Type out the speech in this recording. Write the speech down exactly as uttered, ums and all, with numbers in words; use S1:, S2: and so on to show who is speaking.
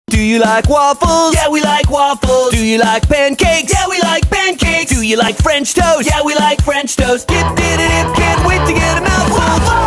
S1: Do you like waffles?
S2: Yeah, we like waffles.
S1: Do you like pancakes?
S2: Yeah, we like pancakes.
S1: Do you like French toast?
S2: Yeah, we like French toast.
S1: Dip, dip, dip, can't wait to get a mouthful.